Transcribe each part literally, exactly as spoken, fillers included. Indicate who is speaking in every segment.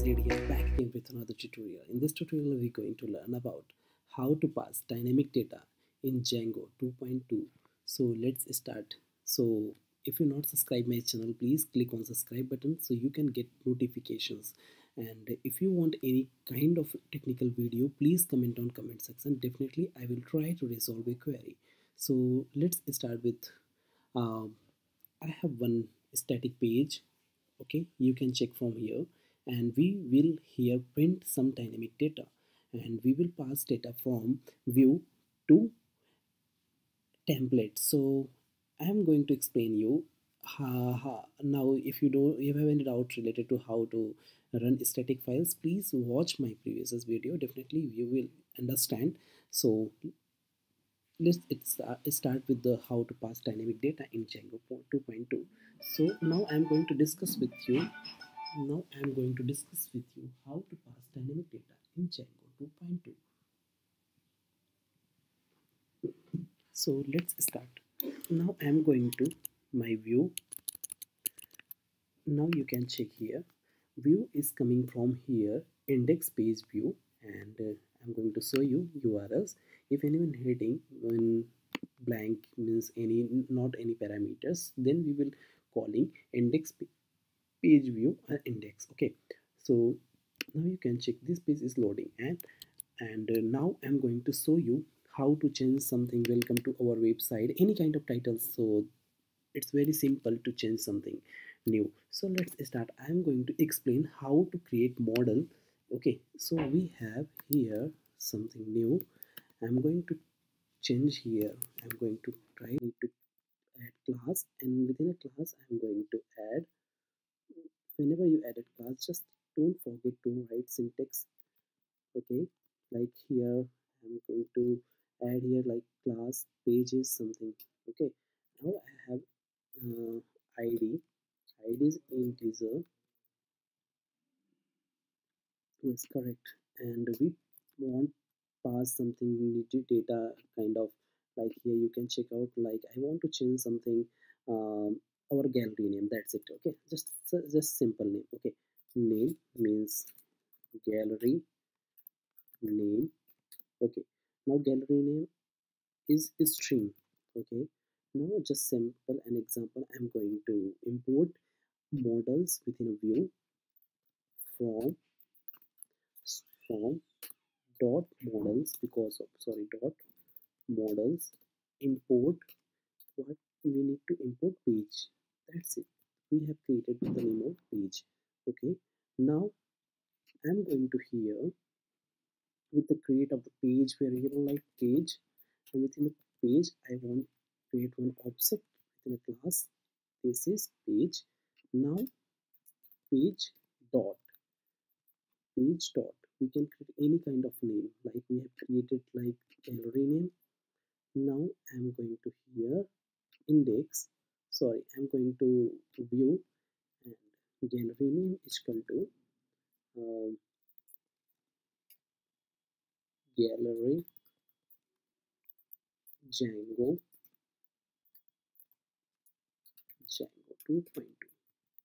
Speaker 1: Zaid here, back again with another tutorial. In this tutorial, we're going to learn about how to pass dynamic data in Django two point two. So let's start. So if you're not subscribed my channel, please click on subscribe button so you can get notifications. And if you want any kind of technical video, please comment on comment section. Definitely, I will try to resolve a query. So let's start with. Um, I have one static page. Okay, you can check from here, and we will here print some dynamic data, and we will pass data from view to template. So I am going to explain you how, how, now if you don't if you have any doubt related to how to run static files, please watch my previous video. Definitely you will understand. So let's it's, uh, start with the how to pass dynamic data in Django two point two. So now I'm going to discuss with you now I'm going to discuss with you how to pass dynamic data in Django two point two. So let's start. Now I'm going to my view. Now you can check here. View is coming from here, index page view, and uh, I'm going to show you U R Ls. If anyone heading when blank means any not any parameters, then we will calling index page view and index. Okay, so now you can check this page is loading, and and uh, now I'm going to show you how to change something. Welcome to our website, any kind of title. So it's very simple to change something new. So let's start. I'm going to explain how to create model. Okay, so we have here something new. I'm going to change here. I'm going to try to add class, and within a class I'm going to add. Whenever you add a class, just don't forget to write syntax. Okay, like here I'm going to add here like class pages something. Okay, now I have uh, id id is integer. Yes, correct. And we want pass something data kind of, like here you can check out like I want to change something, um, our gallery name, that's it. Okay, just just simple name. Okay, name means gallery name. Okay, now gallery name is string. Okay, now just simple an example. I'm going to import models within a view from from dot models, because of sorry dot models import. What we need to import page, that's it. We have created the name of page. Okay, now I'm going to here with the create of the page variable like page, and within the page I want to create one object within a class. This is page. Now page dot page dot we can create any kind of name, like we have created like gallery name. Now I'm going to here index, sorry I'm going to view, and gallery name is equal to um, gallery Django Django two point two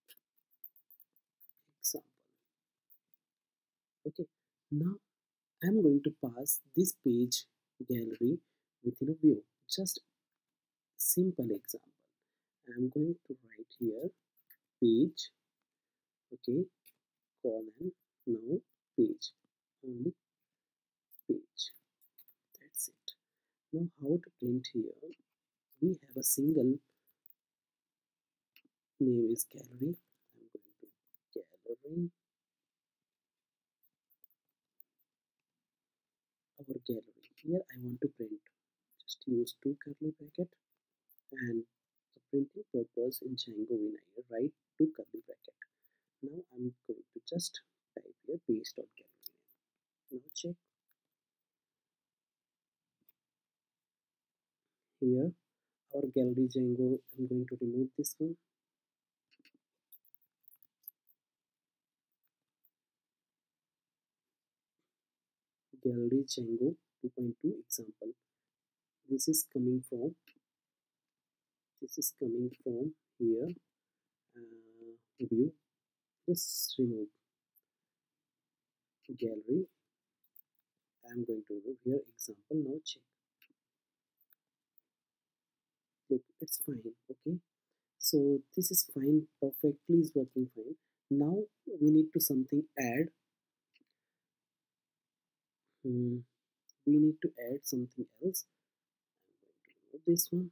Speaker 1: example. Okay, now I'm going to pass this page gallery within a view. Just simple example. I'm going to write here page. Okay, colon now page, only page. That's it. Now how to print here? We have a single name is gallery. I'm going to gallery our gallery. Here I want to print. Just use two curly bracket, and the printing purpose in Django when I write two curly bracket. Now I'm going to just type here page.gallery. Now check here our gallery Django. I'm going to remove this one. Gallery Django two point two example. This is coming from this is coming from here uh, view. Just remove. gallery. I'm going to remove here example. Now check. Look, it's fine. Okay, so this is fine, perfectly is working fine. Now we need to something add. Hmm, we need to add something else. I'm going to remove this one.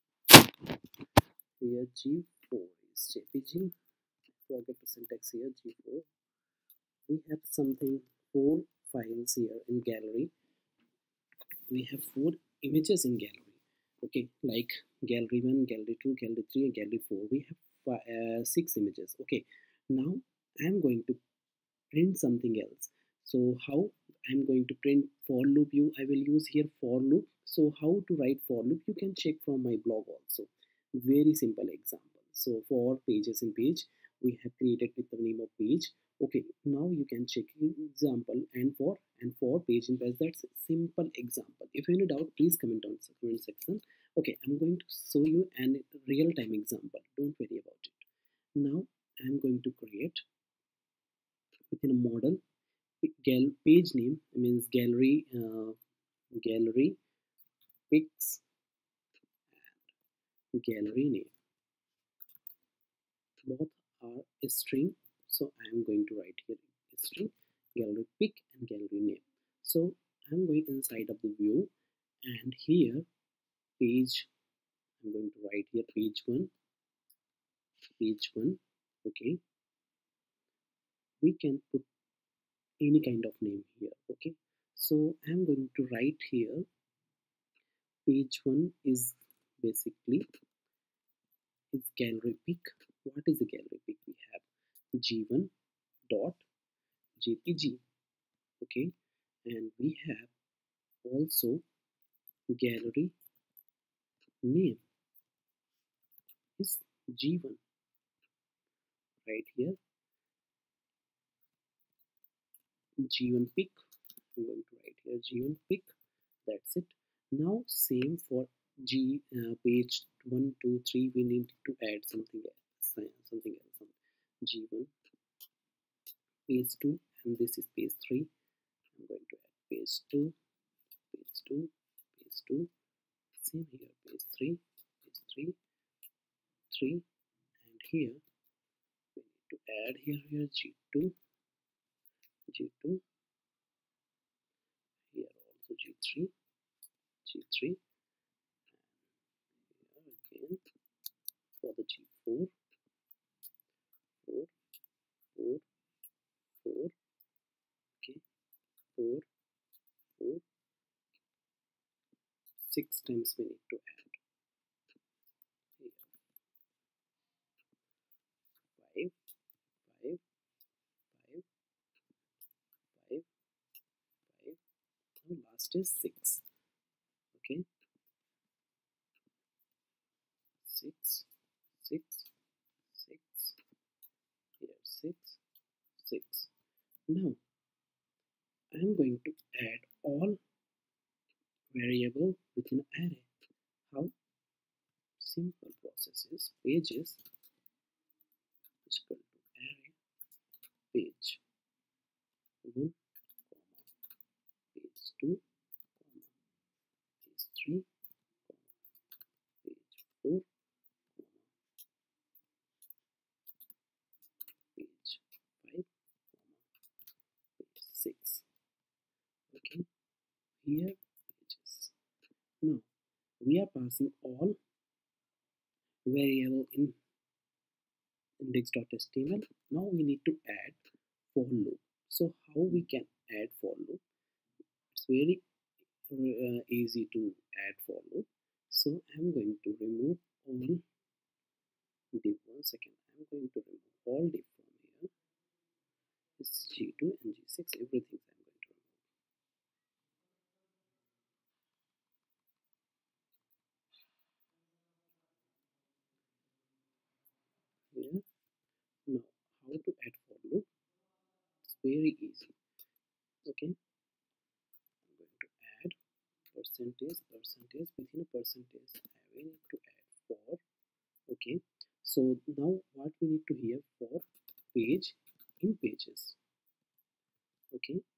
Speaker 1: Here G four is J P G. Forget the syntax here. G four. We have something four files here in gallery. We have four images in gallery. Okay, like gallery one, gallery two, gallery three, and gallery four. We have five, uh, six images. Okay, now I'm going to print something else. So how I'm going to print for loop, you I will use here for loop. So how to write for loop, you can check from my blog also. Very simple example. So for pages in page, we have created with the name of page. Okay, now you can check example and for and for page in page. That's a simple example. If you any doubt, please comment on the comment section. Okay, I'm going to show you an real time example. Don't worry about it. Now I'm going to create within a model gal page name means gallery uh, gallery pics and gallery name, both are a string. So I am going to write here a string gallery pic and gallery name. So I'm going inside of the view, and here page, I'm going to write here page one, page one. Okay, we can put any kind of name here. Okay, so I'm going to write here page one is basically is gallery pic. What is a gallery pic? We have G one dot J P G. Okay, and we have also gallery name is G one right here. G one pic. I'm going to write here G one pic. That's it. Now same for G uh, page one, two, three. We need to add something else. Something else. G one page two, and this is page three. I'm going to add page two, page two, page two. Same here, page three, page three, three, and here we need to add here here G two, G two. Here also G three, G three. And here again for the G four, four, four, four. Okay, four, four. Six times we need to add. Here five, five, five, five, five. Now last is six. Okay, six, six, six. Here six, six. Now I'm going to add all variable within array. How? Simple process is pages is equal to array page one, comma, page two, comma, page three, comma, page four, comma, page five, comma, page six. Okay, here pages. Now we are passing all variable in index.html. Now we need to add for loop. So how we can add for loop? It's very uh, easy to add for loop. So I'm going to remove all div. One second, I'm going to remove all div from here. It's G two and G six, everything I'm going to remove here. Now how to add for loop? It's very easy. Okay, I'm going to add percentage, percentage, within a percentage I will need to add for. Okay, so now what we need to hear for page in pages. Okay,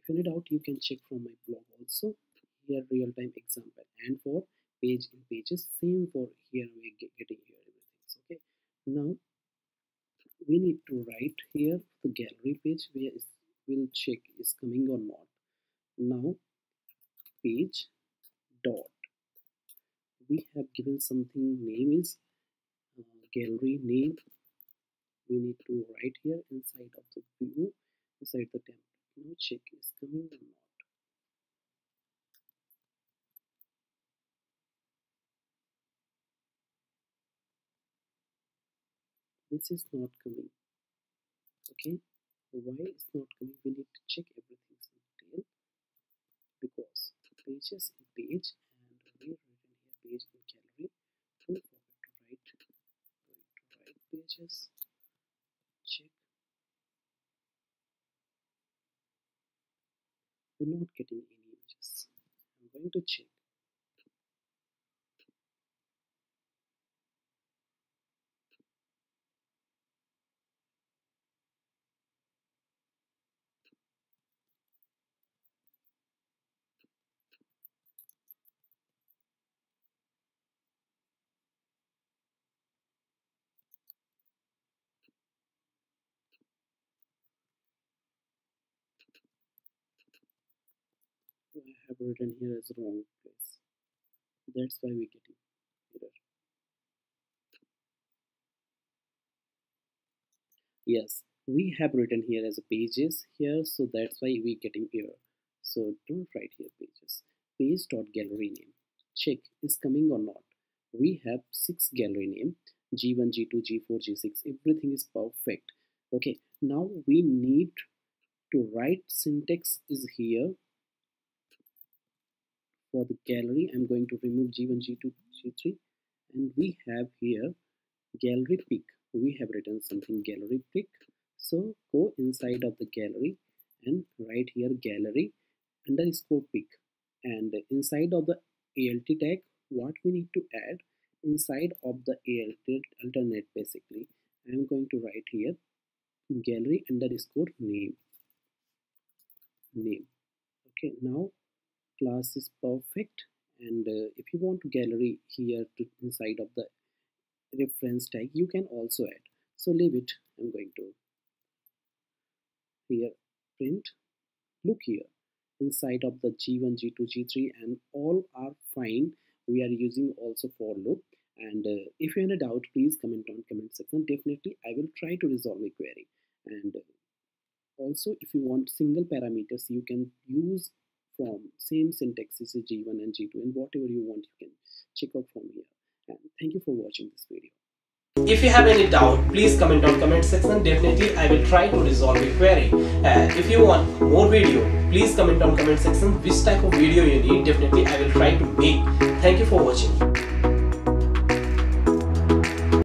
Speaker 1: if in doubt, you can check from my blog also. Here real-time example, and for page in pages, same for here we get getting here everything. Okay, now we need to write here the gallery page where is will check is coming or not. Now page dot, we have given something name is uh, gallery name. We need to write here inside of the view, inside the template. Now check is coming or not. This is not coming. Okay, why it's not coming? We need to check everything in detail, because pages in page and we written here page in gallery. Don't forget to write going to write pages. Check. We're not getting any images. I'm going to check. I have written here as wrong place. That's why we're getting error. Yes, we have written here as pages here, so that's why we're getting error. So don't write here pages. Page dot gallery name. Check is coming or not. We have six gallery name, G one, G two, G four, G six. Everything is perfect. Okay, now we need to write syntax is here. For the gallery, I'm going to remove G one, G two, G three, and we have here gallery pick. We have written something gallery pick. So go inside of the gallery and write here gallery underscore pick, and inside of the alt tag, what we need to add inside of the alt alternate, basically I'm going to write here gallery underscore name name. Okay, now class is perfect, and uh, if you want gallery here to inside of the reference tag, you can also add. So leave it. I'm going to here print. Look here inside of the G one, G two, G three, and all are fine. We are using also for loop, and uh, if you're in a doubt, please comment on comment section. Definitely I will try to resolve a query. And uh, also if you want single parameters, you can use from same syntax as G one and G two, and whatever you want you can check out from here. And thank you for watching this video.
Speaker 2: If you have any doubt, please comment on comment section. Definitely I will try to resolve your query. And if you want more video, please comment on comment section which type of video you need. Definitely I will try to make. Thank you for watching.